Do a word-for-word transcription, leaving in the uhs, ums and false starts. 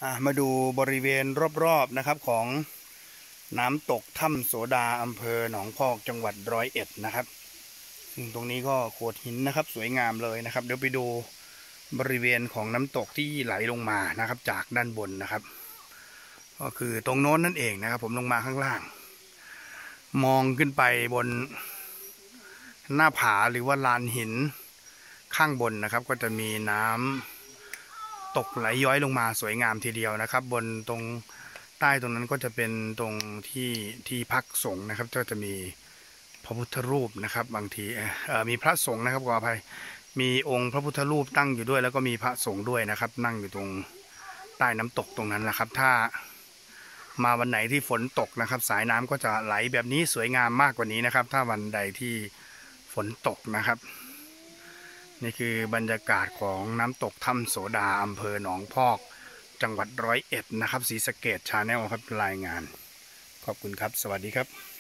มาดูบริเวณรอบๆนะครับของน้ำตกถ้ำโสดาอำเภอหนองพอกจังหวัดร้อยเอ็ดนะครับซึ่งตรงนี้ก็โขดหินนะครับสวยงามเลยนะครับเดี๋ยวไปดูบริเวณของน้ำตกที่ไหลลงมานะครับจากด้านบนนะครับก็คือตรงโน้นนั่นเองนะครับผมลงมาข้างล่างมองขึ้นไปบนหน้าผาหรือว่าลานหินข้างบนนะครับก็จะมีน้ำตกไหลย้อยลงมาสวยงามทีเดียวนะครับบนตรงใต้ตรงนั้นก็จะเป็นตรงที่ที่พักสงฆ์นะครับก็จะมีพระพุทธรูปนะครับบางทีเอ่อมีพระสงฆ์นะครับขออภัยมีองค์พระพุทธรูปตั้งอยู่ด้วยแล้วก็มีพระสงฆ์ด้วยนะครับนั่งอยู่ตรงใต้น้ำตกตรงนั้นแหละครับถ้ามาวันไหนที่ฝนตกนะครับสายน้ำก็จะไหลแบบนี้สวยงามมากกว่านี้นะครับถ้าวันใดที่ฝนตกนะครับนี่คือบรรยากาศของน้ำตกถ้ำโสดาอำเภอหนองพอกจังหวัดร้อยเอ็ดนะครับศรีสะเกษ ชาแนลครับรายงานขอบคุณครับสวัสดีครับ